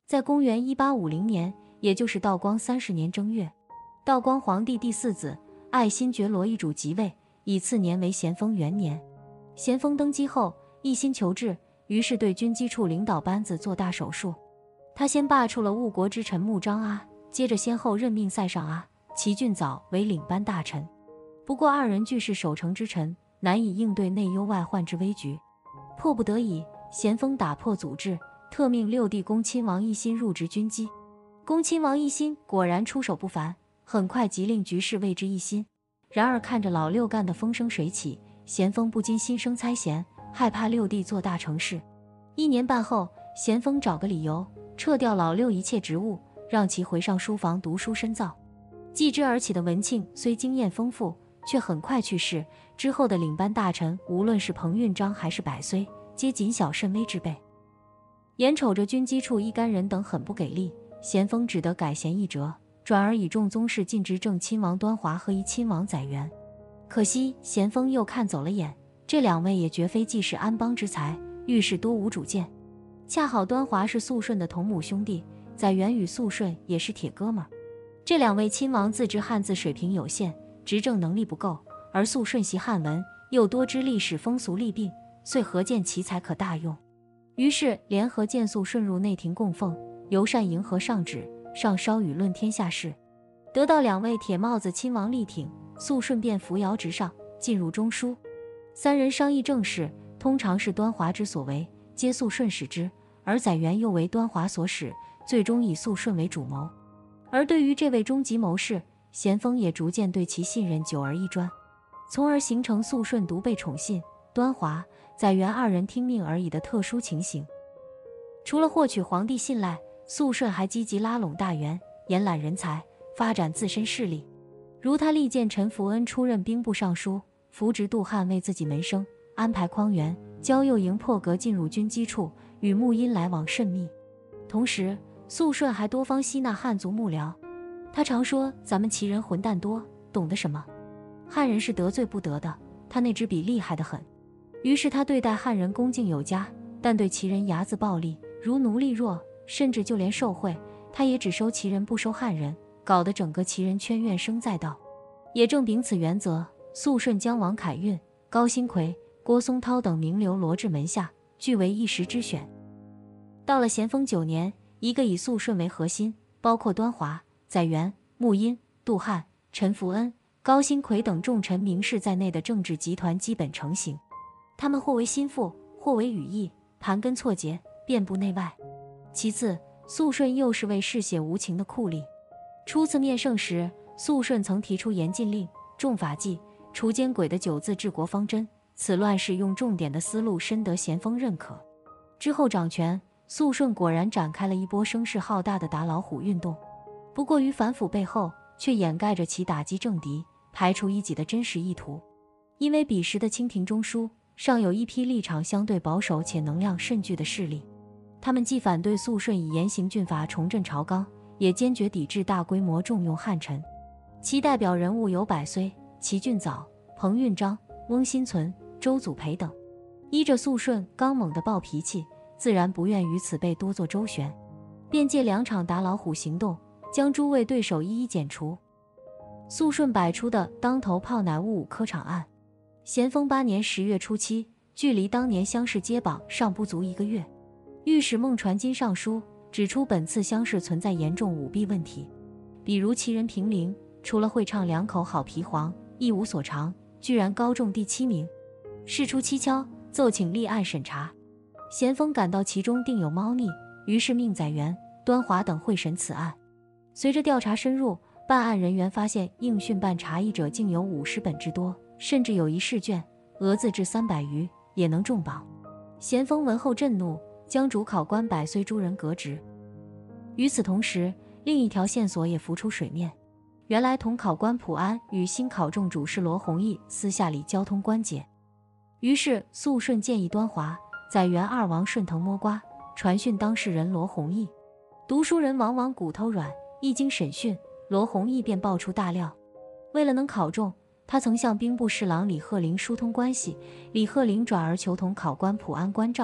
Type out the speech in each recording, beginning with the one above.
在公元1850年，也就是道光30年正月，道光皇帝第4子爱新觉罗奕主即位，以次年为咸丰元年。咸丰登基后，一心求治，于是对军机处领导班子做大手术。他先罢黜了误国之臣穆彰阿，接着先后任命塞尚阿、齐俊藻为领班大臣。不过二人俱是守成之臣，难以应对内忧外患之危局。迫不得已，咸丰打破祖制，特命六弟恭亲王奕欣入职军机。恭亲王奕欣果然出手不凡，很快即令局势为之一新。然而看着老六干得风生水起，咸丰不禁心生猜嫌，害怕六弟做大成事。1年半后，咸丰找个理由撤掉老六一切职务，让其回上书房读书深造。继之而起的文庆虽经验丰富，却很快去世。之后的领班大臣，无论是彭运章还是百岁，皆谨小慎微之辈。眼瞅着军机处一干人等很不给力，咸丰只得改弦易辙，转而倚重宗室进执正亲王端华和怡亲王载元。可惜咸丰又看走了眼，这两位也绝非济世安邦之才，遇事多无主见。恰好端华是肃顺的同母兄弟，载元与肃顺也是铁哥们。这两位亲王自知汉字水平有限，执政能力不够，而肃顺习汉文，又多知历史风俗利病，遂合见其才可大用。于是联合荐肃顺入内廷供奉，尤善迎合上旨，上稍舆论天下事。得到两位铁帽子亲王力挺，肃顺便扶摇直上，进入中书。三人商议政事，通常是端华之所为，皆肃顺使之，而载元又为端华所使，最终以肃顺为主谋。而对于这位终极谋士，咸丰也逐渐对其信任久而易专，从而形成肃顺独被宠信，端华、载元二人听命而已的特殊情形。除了获取皇帝信赖，肃顺还积极拉拢大员，延揽人才，发展自身势力。如他力荐陈福恩出任兵部尚书，扶植杜汉为自己门生，安排匡源、焦佑营破格进入军机处，与穆荫来往甚密。同时，肃顺还多方吸纳汉族幕僚。他常说，咱们旗人混蛋多，懂得什么？汉人是得罪不得的，他那支笔厉害得很。于是他对待汉人恭敬有加，但对旗人睚眦暴力，如奴隶弱，甚至就连受贿，他也只收旗人不收汉人，搞得整个旗人圈怨声载道。也正秉此原则，肃顺将王凯运、高新奎、郭松涛等名流罗至门下，俱为一时之选。到了咸丰9年，一个以肃顺为核心，包括端华、载元、穆荫、杜汉、陈福恩、高新奎等重臣名士在内的政治集团基本成型。他们或为心腹，或为羽翼，盘根错节，遍布内外。其次，肃顺又是位嗜血无情的酷吏。初次面圣时，肃顺曾提出严禁令、重法纪、除奸鬼的9字治国方针，此乱世用重点的思路深得咸丰认可。之后掌权，肃顺果然展开了一波声势浩大的打老虎运动，不过于反腐背后却掩盖着其打击政敌、排除异己的真实意图。因为彼时的清廷中枢尚有一批立场相对保守且能量甚巨的势力，他们既反对肃顺以严刑峻法重振朝纲，也坚决抵制大规模重用汉臣。其代表人物有百岁、齐俊藻、彭运章、翁新存、周祖培等。依着肃顺刚猛的暴脾气，自然不愿于此辈多做周旋，便借2场打老虎行动，将诸位对手一一剪除。肃顺摆出的当头炮乃戊午科场案。咸丰8年10月初7，距离当年乡试揭榜尚不足1个月。御史孟传金上书指出，本次乡试存在严重舞弊问题，比如旗人平陵除了会唱2口好皮黄，一无所长，居然高中第7名。事出蹊跷，奏请立案审查。咸丰感到其中定有猫腻，于是命载元、端华等会审此案。随着调查深入，办案人员发现应讯办查议者竟有50本之多，甚至有一试卷额字至300余，也能中榜。咸丰闻后震怒，将主考官百岁诸人革职。与此同时，另一条线索也浮出水面。原来同考官普安与新考中主事罗弘毅私下里交通关节，于是肃顺建议端华、载元二王顺藤摸瓜，传讯当事人罗弘毅。读书人往往骨头软，一经审讯，罗弘毅便爆出大料。为了能考中，他曾向兵部侍郎李鹤龄疏通关系，李鹤龄转而求同考官普安关照，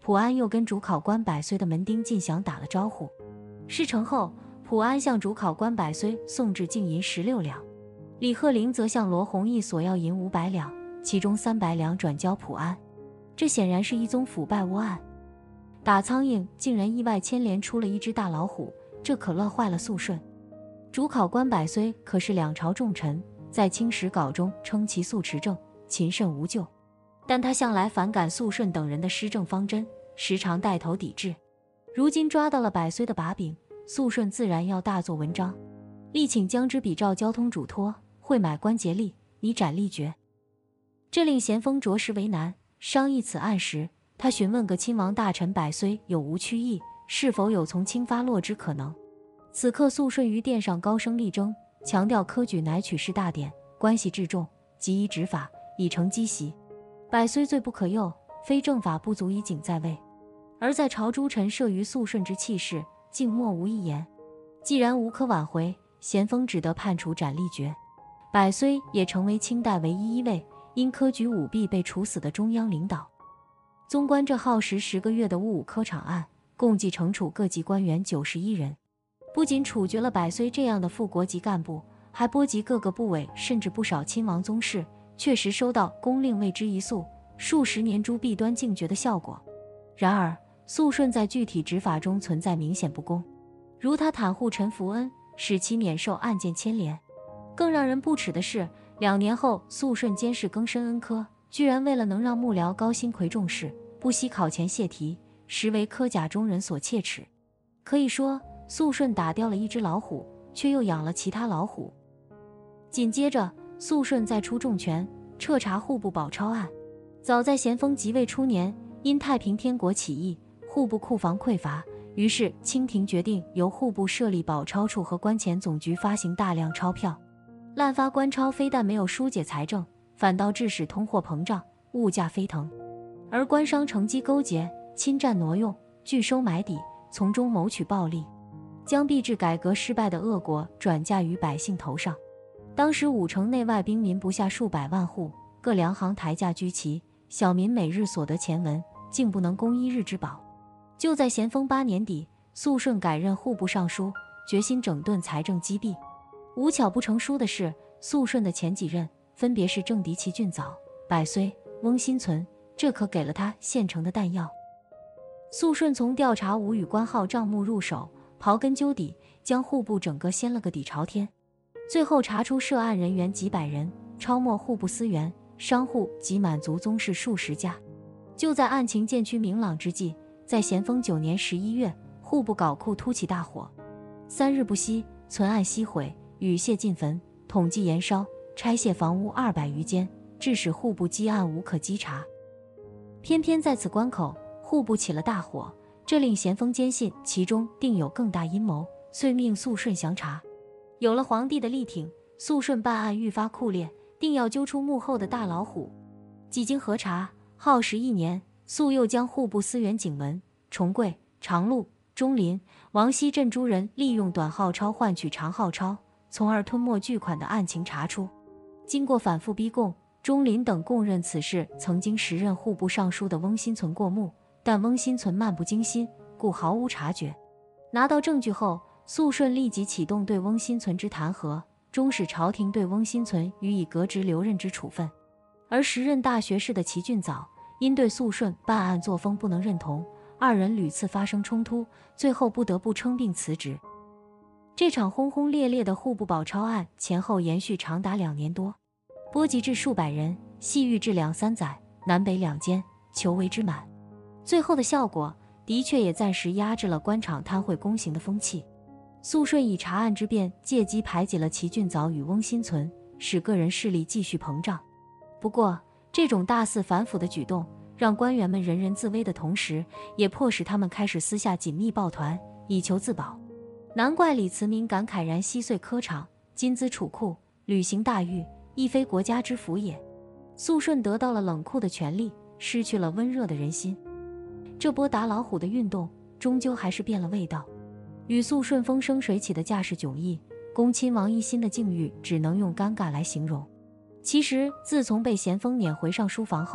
普安又跟主考官百岁的门丁进祥打了招呼。事成后，普安向主考官百岁送至净银16两，李鹤龄则向罗弘毅索要银500两，其中300两转交普安。这显然是一宗腐败窝案。打苍蝇竟然意外牵连出了一只大老虎，这可乐坏了肃顺。主考官百岁可是两朝重臣，在清史稿中称其肃持正，勤慎无咎，但他向来反感肃顺等人的施政方针，时常带头抵制。如今抓到了百岁的把柄，肃顺自然要大做文章，力请将之比照交通嘱托，会买关节吏，以斩立决。这令咸丰着实为难。商议此案时，他询问个亲王大臣百岁有无屈意，是否有从轻发落之可能。此刻肃顺于殿上高声力争，强调科举乃取士大典，关系至重，急宜执法，以成积习。百岁罪不可宥，非正法不足以警在位。而在朝诸臣慑于肃顺之气势，竟默无一言。既然无可挽回，咸丰只得判处斩立决。百岁也成为清代唯一一位因科举舞弊被处死的中央领导。纵观这耗时10个月的戊午科场案，共计惩处各级官员91人，不仅处决了百岁这样的副国级干部，还波及各个部委，甚至不少亲王宗室，确实收到公令为之一肃，数十年诛弊端敬绝的效果。然而肃顺在具体执法中存在明显不公，如他袒护陈福恩，使其免受案件牵连。更让人不齿的是，2年后肃顺监视更深恩科，居然为了能让幕僚高薪魁重视，不惜考前泄题，实为科甲中人所切齿。可以说，肃顺打掉了一只老虎，却又养了其他老虎。紧接着，肃顺再出重拳，彻查户部宝钞案。早在咸丰即位初年，因太平天国起义，户部库房匮乏，于是清廷决定由户部设立宝钞处和官钱总局，发行大量钞票。滥发官钞非但没有疏解财政，反倒致使通货膨胀，物价飞腾。而官商乘机勾结，侵占挪用，拒收买抵，从中谋取暴利，将币制改革失败的恶果转嫁于百姓头上。当时5城内外兵民不下数百万户，各粮行抬价居奇，小民每日所得钱文，竟不能供1日之饱。就在咸丰8年底，肃顺改任户部尚书，决心整顿财政积弊。无巧不成书的是，肃顺的前几任分别是郑迪奇俊藻、百岁、翁新存，这可给了他现成的弹药。肃顺从调查吴语官号账目入手，刨根究底，将户部整个掀了个底朝天。最后查出涉案人员几百人，抄没户部司员、商户及满族宗室数十家。就在案情渐趋明朗之际，在咸丰9年11月，户部稿库突起大火，3日不息，存案悉毁，雨泄尽焚，统计延烧，拆卸房屋200余间，致使户部积案无可稽查。偏偏在此关口，户部起了大火，这令咸丰坚信其中定有更大阴谋，遂命肃顺详查。有了皇帝的力挺，肃顺办案愈发酷烈，定要揪出幕后的大老虎。几经核查，耗时1年，肃又将户部司员景文、重贵、长禄、钟林、王熙镇诸人利用短号钞换取长号钞，从而吞没巨款的案情查出。经过反复逼供，钟林等供认此事曾经时任户部尚书的翁新存过目，但翁新存漫不经心，故毫无察觉。拿到证据后，肃顺立即启动对翁新存之弹劾，终使朝廷对翁新存予以革职留任之处分。而时任大学士的齐俊藻因对肃顺办案作风不能认同，2人屡次发生冲突，最后不得不称病辞职。这场轰轰烈烈的户部宝钞案前后延续长达2年多，波及至数百人，系狱至2、3载，南北两监，求为之满。最后的效果的确也暂时压制了官场贪贿公行的风气。肃顺以查案之便借机排挤了齐俊藻与翁新存，使个人势力继续膨胀。不过，这种大肆反腐的举动，让官员们人人自危的同时，也迫使他们开始私下紧密抱团，以求自保。难怪李慈铭感慨然稀碎科场，金资储库，履行大狱，亦非国家之福也。肃顺得到了冷酷的权力，失去了温热的人心。这波打老虎的运动，终究还是变了味道。与肃顺风生水起的架势迥异，恭亲王奕欣的境遇只能用尴尬来形容。其实，自从被咸丰撵回上书房后，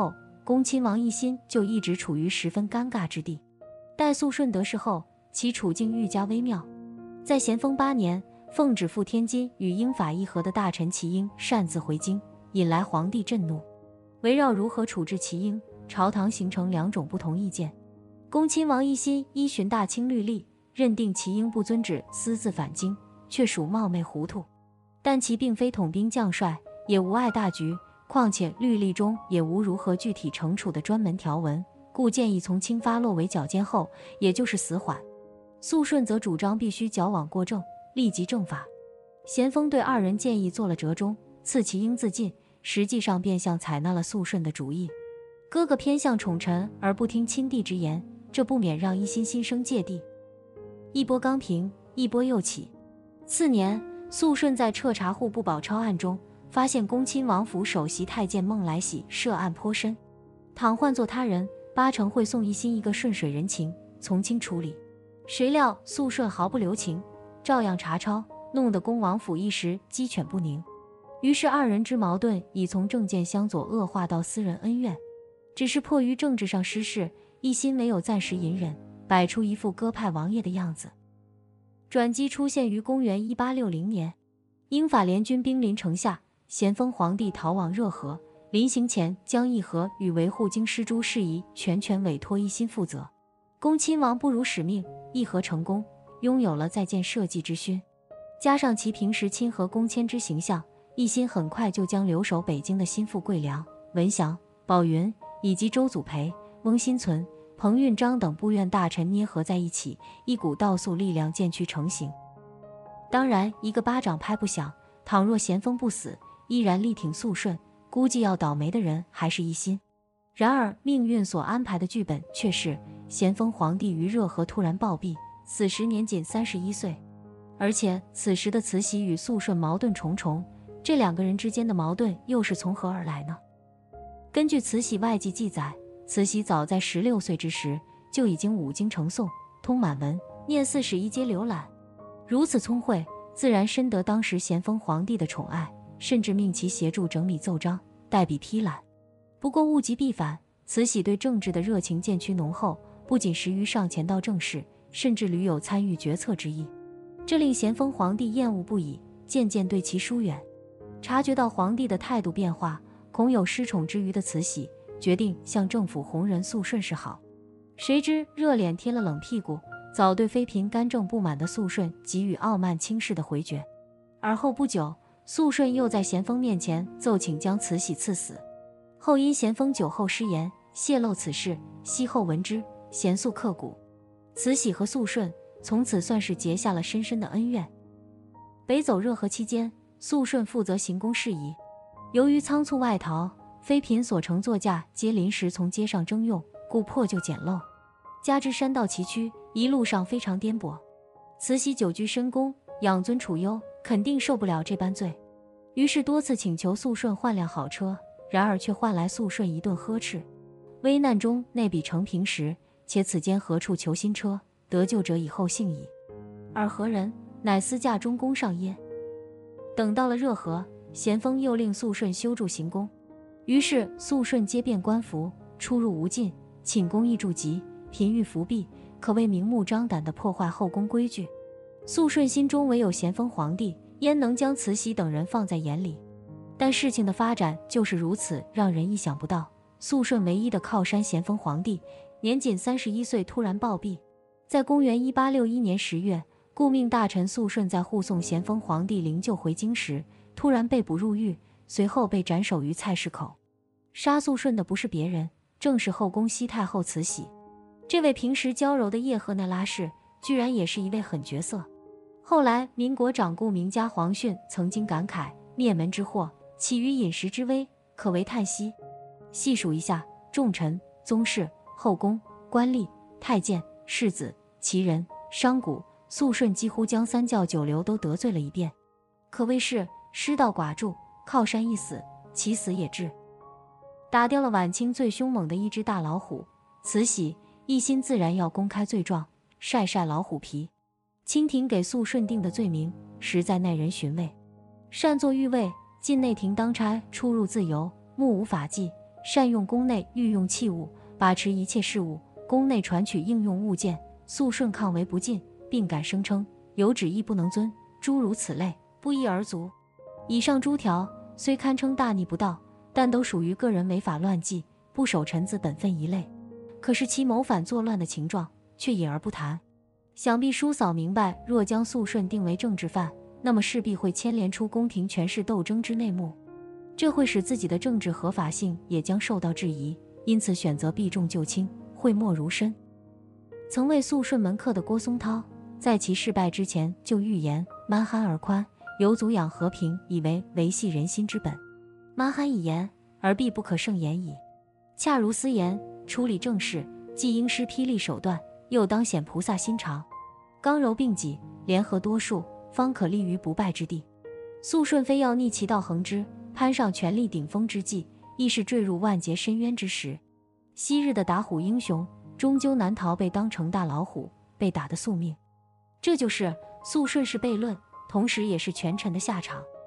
恭亲王奕欣就一直处于十分尴尬之地。待肃顺得势后，其处境愈加微妙。在咸丰8年，奉旨赴天津与英法议和的大臣齐英擅自回京，引来皇帝震怒。围绕如何处置齐英，朝堂形成2种不同意见。恭亲王奕欣依循大清律例，认定齐英不遵旨私自返京，却属冒昧糊涂。但其并非统兵将帅，也无碍大局，况且律例中也无如何具体惩处的专门条文，故建议从轻发落为绞监后，也就是死缓。肃顺则主张必须矫枉过正，立即正法。咸丰对2人建议做了折中，赐齐英自尽，实际上变相采纳了肃顺的主意。哥哥偏向宠臣而不听亲弟之言，这不免让奕欣心生芥蒂。一波刚平，一波又起。次年，肃顺在彻查户部宝钞案中，发现恭亲王府首席太监孟来喜涉案颇深，倘换做他人，8成会送奕欣一个顺水人情，从轻处理。谁料肃顺毫不留情，照样查抄，弄得恭王府一时鸡犬不宁。于是2人之矛盾已从政见相左恶化到私人恩怨。只是迫于政治上失势，奕欣没有暂时隐忍，摆出一副鸽派王爷的样子。转机出现于公元1860年，英法联军兵临城下，咸丰皇帝逃往热河，临行前将议和与维护京师诸事宜全权委托奕欣负责。恭亲王不辱使命，议和成功，拥有了再建社稷之勋。加上其平时亲和恭谦之形象，奕欣很快就将留守北京的心腹桂良、文祥、宝云以及周祖培、翁新存、彭运章等部院大臣捏合在一起，一股倒肃力量渐趋成型。当然，一个巴掌拍不响，倘若咸丰不死，依然力挺肃顺，估计要倒霉的人还是奕欣。然而命运所安排的剧本却是咸丰皇帝于热河突然暴毙，死时年仅31岁。而且此时的慈禧与肃顺矛盾重重，这2个人之间的矛盾又是从何而来呢？根据慈禧外记记载，慈禧早在16岁之时就已经5经成诵，通满文，念4史一皆浏览。如此聪慧，自然深得当时咸丰皇帝的宠爱，甚至命其协助整理奏章，代笔批览。不过物极必反，慈禧对政治的热情渐趋浓厚，不仅时于上前到政事，甚至屡有参与决策之意，这令咸丰皇帝厌恶不已，渐渐对其疏远。察觉到皇帝的态度变化，恐有失宠之余的慈禧决定向政府红人肃顺示好。谁知热脸贴了冷屁股，早对妃嫔干政不满的肃顺给予傲慢轻视的回绝。而后不久，肃顺又在咸丰面前奏请将慈禧赐死。后因咸丰酒后失言，泄露此事，息后闻之，咸肃刻骨。慈禧和肃顺从此算是结下了深深的恩怨。北走热河期间，肃顺负责行宫事宜。由于仓促外逃，妃嫔所乘座驾皆临时从街上征用，故破旧简陋。加之山道崎岖，一路上非常颠簸。慈禧久居深宫，养尊处优，肯定受不了这般罪，于是多次请求肃顺换辆好车，然而却换来肃顺一顿呵斥。危难中内比承平时，且此间何处求新车，得救者以后幸矣。尔何人？乃私驾中宫上耶？等到了热河，咸丰又令肃顺修筑行宫，于是肃顺皆变官服，出入无尽，寝宫亦住极，嫔御伏避，可谓明目张胆地破坏后宫规矩。肃顺心中唯有咸丰皇帝，焉能将慈禧等人放在眼里？但事情的发展就是如此，让人意想不到。肃顺唯一的靠山咸丰皇帝，年仅31岁突然暴毙。在公元1861年10月，顾命大臣肃顺在护送咸丰皇帝灵柩回京时，突然被捕入狱，随后被斩首于菜市口。杀肃顺的不是别人，正是后宫西太后慈禧。这位平时娇柔的叶赫那拉氏，居然也是一位狠角色。后来民国掌故名家黄训曾经感慨，灭门之祸起于饮食之危，可谓叹息。细数一下，重臣、宗室、后宫、官吏、太监、世子、旗人、商贾，肃顺几乎将三教九流都得罪了一遍，可谓是失道寡助，靠山一死，其死也至。打掉了晚清最凶猛的一只大老虎，慈禧一心自然要公开罪状，晒老虎皮。清廷给肃顺定的罪名实在耐人寻味：擅作御位，进内廷当差，出入自由，目无法纪， 善用宫内御用器物，把持一切事务，宫内传取应用物件，肃顺抗为不尽，并敢声称有旨意不能遵，诸如此类，不一而足。以上诸条虽堪称大逆不道，但都属于个人违法乱纪、不守臣子本分一类。可是其谋反作乱的情状却隐而不谈。想必叔嫂明白，若将肃顺定为政治犯，那么势必会牵连出宫廷权势斗争之内幕，这会使自己的政治合法性也将受到质疑，因此选择避重就轻，讳莫如深。曾为肃顺门客的郭松涛，在其事败之前就预言：蛮憨而宽，有祖养和平，以为维系人心之本。蛮憨一言，而必不可胜言矣。恰如斯言，处理政事，既应施霹雳手段，又当显菩萨心肠，刚柔并济，联合多数，方可立于不败之地。肃顺非要逆其道横之，攀上权力顶峰之际，亦是坠入万劫深渊之时。昔日的打虎英雄，终究难逃被当成大老虎，被打得宿命。这就是肃顺是悖论，同时也是权臣的下场。